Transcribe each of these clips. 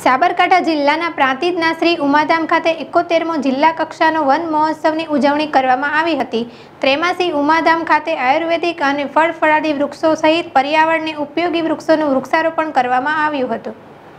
સાબરકાંઠા જિલ્લાના પ્રાંતિજના શ્રી ઉમાધામ ખાતે 71મો જિલ્લા કક્ષાનો વન મહોત્સવની ઉજવણી કરવામાં આવી હતી। ત્રેમાસી ઉમાધામ ખાતે આયુર્વેદિક અને ફળફળાદી વૃક્ષો સહિત પર્યાવરણને ઉપયોગી વૃક્ષોનું વૃક્ષારોપણ કરવામાં આવ્યું હતું।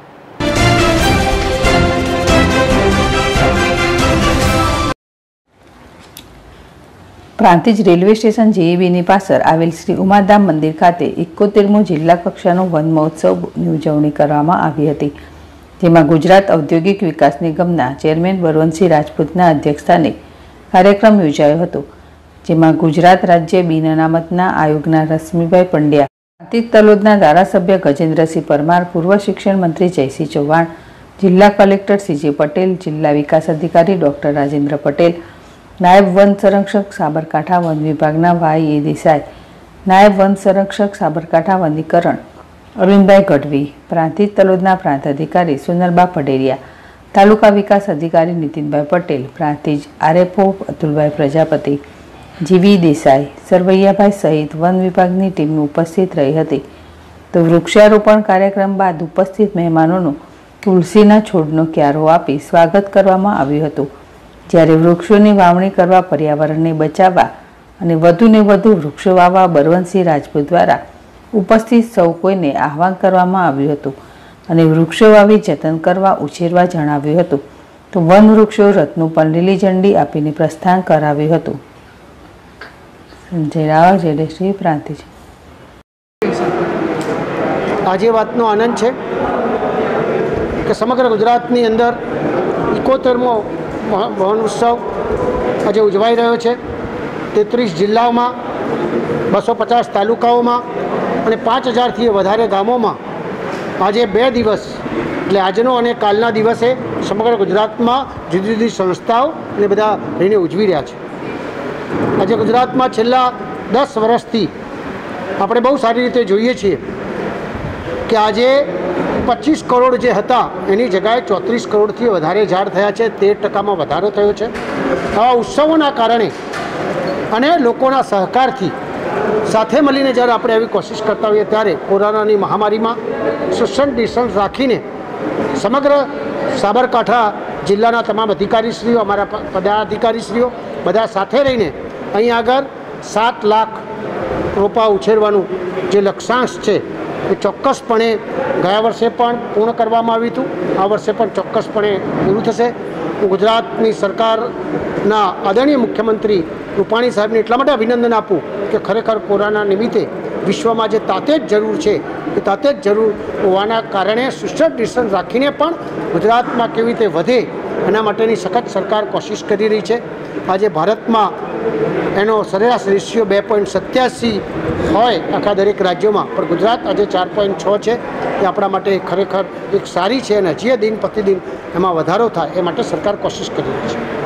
પ્રાંતિજ રેલવે સ્ટેશન જેઈબીની પાછળ આવેલ શ્રી ઉમાધામ મંદિર ખાતે 71મો જિલ્લા કક્ષાનો વન મહોત્સવની ઉજવણી કરવામાં આવી હતી, જેમાં ગુજરાત ઔદ્યોગિક વિકાસ નિગમના ચેરમેન બળવંતસિંહ રાજપૂતના અધ્યક્ષસ્થાને કાર્યક્રમ યોજાયો હતો, જેમાં ગુજરાત રાજ્ય બિન અનામતના આયોગના રશ્મિભાઈ પંડ્યા, પ્રાંતિજ તલોદના ધારાસભ્ય ગજેન્દ્રસિંહ પરમાર, પૂર્વ શિક્ષણ મંત્રી જયસિંહ ચૌહાણ, જિલ્લા કલેક્ટર સીજે પટેલ, જિલ્લા વિકાસ અધિકારી ડોક્ટર રાજેન્દ્ર પટેલ, નાયબ વન સંરક્ષક સાબરકાંઠા વન વિભાગના વાય એ દેસાઈ, નાયબ વન સંરક્ષક સાબરકાંઠા વનીકરણ અરવિંદભાઈ ગઢવી, પ્રાંતિજ તલોદના પ્રાંત અધિકારી સુનલબા પટેરિયા, તાલુકા વિકાસ અધિકારી નીતિનભાઈ પટેલ, પ્રાંતિજ આરએફઓ અતુલભાઈ પ્રજાપતિ, જીવી દેસાઈ, સરવૈયાભાઈ સહિત વન વિભાગની ટીમ ઉપસ્થિત રહી હતી। તો વૃક્ષારોપણ કાર્યક્રમ બાદ ઉપસ્થિત મહેમાનોનું તુલસીના છોડનો ક્યારો આપી સ્વાગત કરવામાં આવ્યું હતું, જ્યારે વૃક્ષોની વાવણી કરવા, પર્યાવરણને બચાવવા અને વધુને વધુ વૃક્ષો વાવવા બળવંતસિંહ રાજપૂત દ્વારા ઉપસ્થિત સૌ કોઈને આહવાન કરવામાં આવ્યું હતું અને વૃક્ષો વાવી જતન કરવા, ઉછેરવા જણાવ્યું હતું। તો વન વૃક્ષો રથનું પણ લીલી ઝંડી આપીને પ્રસ્થાન કરાવ્યું હતું। સંજય રાવળ, ZSTV, પ્રાંતિજ। આજે વાતનો આનંદ છે કે સમગ્ર ગુજરાતની અંદર 71મો વન ઉત્સવ આજે ઉજવાઈ રહ્યો છે। 33 જિલ્લાઓમાં, 250 તાલુકાઓમાં અને 5000થી વધારે ગામોમાં આજે 2 દિવસ એટલે આજનો અને કાલના દિવસે સમગ્ર ગુજરાતમાં જુદી જુદી સંસ્થાઓ અને બધા રહીને ઉજવી રહ્યા છે। આજે ગુજરાતમાં છેલ્લા 10 વર્ષથી આપણે બહુ સારી રીતે જોઈએ છીએ કે આજે 25 કરોડ જે હતા એની જગ્યાએ 34 કરોડથી વધારે ઝાડ થયા છે, 13% વધારો થયો છે। આવા ઉત્સવોના કારણે અને લોકોના સહકારથી સાથે મળીને જ્યારે આપણે એવી કોશિશ કરતા હોઈએ ત્યારે કોરોનાની મહામારીમાં સોશિયલ ડિસ્ટન્સ રાખીને સમગ્ર સાબરકાંઠા જિલ્લાના તમામ અધિકારીશ્રીઓ, અમારા પદાધિકારીશ્રીઓ બધા સાથે રહીને અહીં આગળ 7 લાખ રોપા ઉછેરવાનું જે લક્ષ્યાંક છે એ ચોક્કસપણે ગયા વર્ષે પણ પૂર્ણ કરવામાં આવ્યું હતું, આ વર્ષે પણ ચોક્કસપણે પૂરું થશે। હું ગુજરાતની સરકારના આદરણીય મુખ્યમંત્રી રૂપાણી સાહેબને એટલા માટે અભિનંદન આપું કે ખરેખર કોરોના નિમિત્તે વિશ્વમાં જે તાતે જ જરૂર છે એ તાતે જ જરૂર હોવાના કારણે સોશિયલ ડિસ્ટન્સ રાખીને પણ ગુજરાતમાં કેવી રીતે વધે એના માટેની સખત સરકાર કોશિશ કરી રહી છે। આજે ભારતમાં એનો સરેરાશ રેશિયો 2.87 હોય આખા દરેક રાજ્યોમાં, પણ ગુજરાત આજે 4.6 છે। એ આપણા માટે ખરેખર એક સારી છે અને હજી દિન પ્રતિદિન એમાં વધારો થાય એ માટે સરકાર કોશિશ કરી રહી છે।